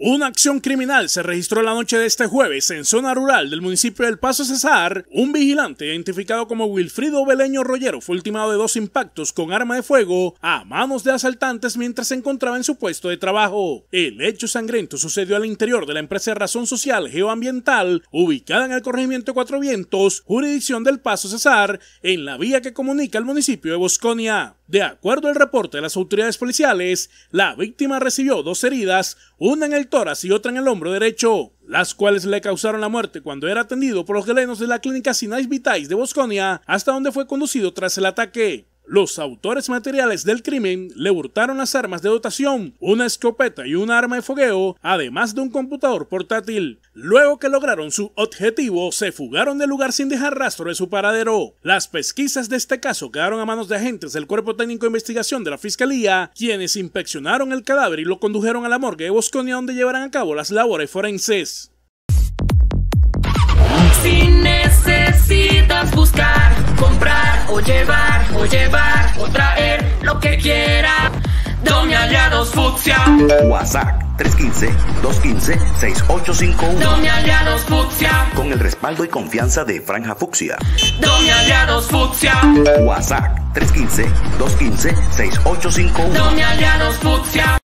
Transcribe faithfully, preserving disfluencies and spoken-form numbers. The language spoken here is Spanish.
Una acción criminal se registró la noche de este jueves en zona rural del municipio del Paso Cesar. Un vigilante identificado como Wilfrido Beleño Rollero fue ultimado de dos impactos con arma de fuego a manos de asaltantes mientras se encontraba en su puesto de trabajo. El hecho sangriento sucedió al interior de la empresa de Razón Social Geoambiental, ubicada en el corregimiento Cuatro Vientos, jurisdicción del Paso Cesar, en la vía que comunica el municipio de Bosconia. De acuerdo al reporte de las autoridades policiales, la víctima recibió dos heridas, una en el tórax y otra en el hombro derecho, las cuales le causaron la muerte cuando era atendido por los galenos de la clínica Sinais Vitais de Bosconia, hasta donde fue conducido tras el ataque. Los autores materiales del crimen le hurtaron las armas de dotación, una escopeta y una arma de fogueo, además de un computador portátil. Luego que lograron su objetivo, se fugaron del lugar sin dejar rastro de su paradero. Las pesquisas de este caso quedaron a manos de agentes del Cuerpo Técnico de Investigación de la Fiscalía, quienes inspeccionaron el cadáver y lo condujeron a la morgue de Bosconia, donde llevarán a cabo las labores forenses. Si necesitas buscar, comprar o llevar, o llevar o traer lo que quiera, Domi Aliados Fucsia. WhatsApp tres uno cinco, dos uno cinco, seis ocho cinco uno. Domi Aliados Fucsia. Con el respaldo y confianza de Franja Fucsia. Domi Aliados Fucsia. WhatsApp tres uno cinco, dos uno cinco, seis ocho cinco uno. Domi Aliados Fucsia.